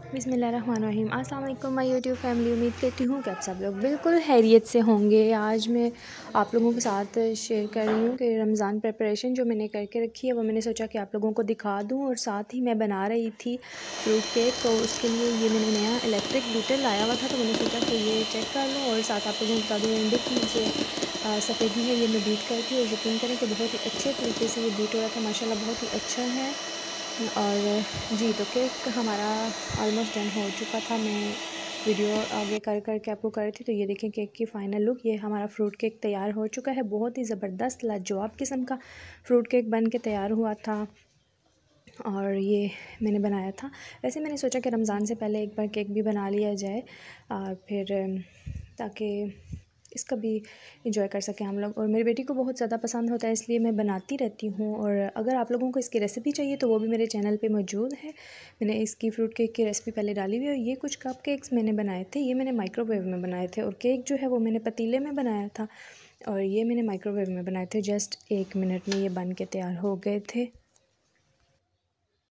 बिस्मिल्लाहिर्रहमानिर्रहीम। अस्सलाम वालेकुम माय यूट्यूब फैमिली। उम्मीद करती हूँ कि आप सब लोग बिल्कुल खैरियत से होंगे। आज मैं आप लोगों के साथ शेयर कर रही हूँ कि रमज़ान प्रिपरेशन जो मैंने करके रखी है वो मैंने सोचा कि आप लोगों को दिखा दूँ। और साथ ही मैं बना रही थी फ्रूट केक, तो उसके लिए ये मैंने नया इलेक्ट्रिक बीटर लाया हुआ था, तो मैंने सोचा कि ये चेक कर लूँ और साथ आप लोगों को बता दूँ। ये देखिए ये जो सफ़ेदी है ये मैं बीट करती हूँ और यकीन करें कि बहुत ही अच्छे तरीके से ये बीट हो रहा था, माशाल्लाह बहुत ही अच्छा है। और जी, तो केक हमारा ऑलमोस्ट डन हो चुका था। मैं वीडियो आगे कर के आपको कर रही थी। तो ये देखें केक की फ़ाइनल लुक, ये हमारा फ्रूट केक तैयार हो चुका है। बहुत ही ज़बरदस्त लाजवाब किस्म का फ्रूट केक बन के तैयार हुआ था और ये मैंने बनाया था। वैसे मैंने सोचा कि रमज़ान से पहले एक बार केक भी बना लिया जाए और फिर ताकि इसका भी इंजॉय कर सकें हम लोग। और मेरी बेटी को बहुत ज़्यादा पसंद होता है, इसलिए मैं बनाती रहती हूँ। और अगर आप लोगों को इसकी रेसिपी चाहिए तो वो भी मेरे चैनल पे मौजूद है। मैंने इसकी फ्रूट केक की रेसिपी पहले डाली हुई है। और ये कुछ कप केक्स मैंने बनाए थे, ये मैंने माइक्रोवेव में बनाए थे। और केक जो है वो मैंने पतीले में बनाया था और ये मैंने माइक्रोवेव में बनाए थे। जस्ट 1 मिनट में ये बन के तैयार हो गए थे।